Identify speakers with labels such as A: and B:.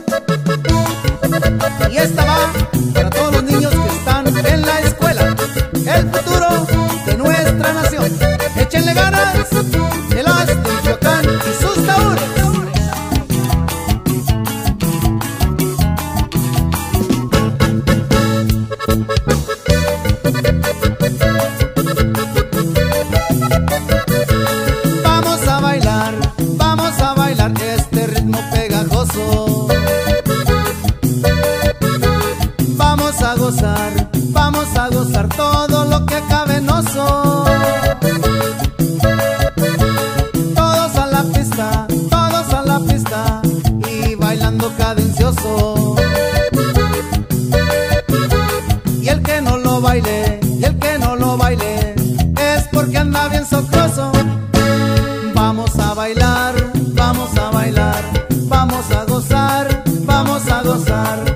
A: Y esta va para todos los niños que están en la escuela, el futuro de nuestra nación. Échenle ganas, de las de Michoacán y sus tahúres. Vamos a bailar este ritmo pegajoso. Vamos a gozar todo lo que cabenoso. Todos a la pista y bailando cadencioso. Y el que no lo baile, es porque anda bien socroso. Vamos a bailar, vamos a gozar, vamos a gozar.